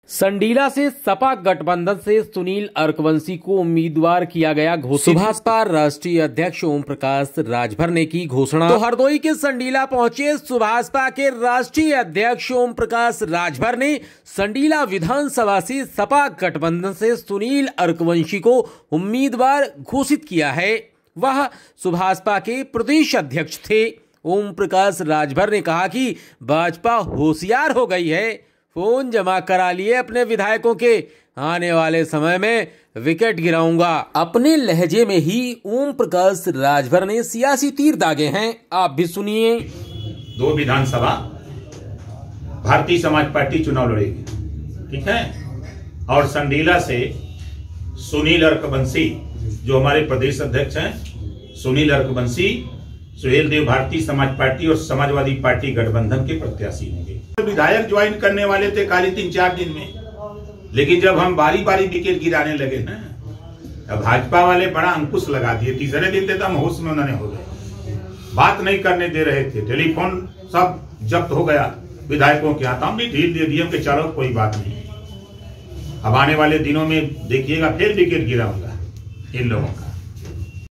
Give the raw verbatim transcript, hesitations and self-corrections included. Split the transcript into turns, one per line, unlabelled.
संडीला से सपा गठबंधन से सुनील अरकवंशी को उम्मीदवार किया गया घोषित। सुभाषपा राष्ट्रीय अध्यक्ष ओम प्रकाश राजभर ने की घोषणा। तो हरदोई के संडीला पहुंचे सुभाषपा के राष्ट्रीय अध्यक्ष ओम प्रकाश राजभर ने संडीला विधानसभा से सपा गठबंधन से सुनील अरकवंशी को उम्मीदवार घोषित किया है। वह सुभाषपा के प्रदेश अध्यक्ष थे। ओम प्रकाश राजभर ने कहा कि भाजपा होशियार हो गई है, फोन जमा करा लिए अपने विधायकों के, आने वाले समय में विकेट गिराऊंगा। अपने लहजे में ही ओम प्रकाश राजभर ने सियासी तीर दागे हैं। आप भी सुनिए।
दो विधानसभा भारतीय समाज पार्टी चुनाव लड़ेगी, ठीक है। और संडीला से सुनील अरकवंशी जो हमारे प्रदेश अध्यक्ष हैं, सुनील अरकवंशी सुहेल देव भारतीय समाज पार्टी और समाजवादी पार्टी गठबंधन के प्रत्याशी होंगे। विधायक ज्वाइन करने वाले थे खाली तीन चार दिन में, लेकिन जब हम बारी बारी विकेट गिराने लगे ना, तब भाजपा वाले बड़ा अंकुश लगा दिए। तीसरे दिन तक हम होश में उन्होंने हो गए, बात नहीं करने दे रहे थे, टेलीफोन सब जब्त हो गया विधायकों के हाथ। हम भी ढील दे दिए कि चलो कोई बात नहीं, अब आने वाले दिनों में देखिएगा फिर विकेट गिराऊंगा इन लोगों का।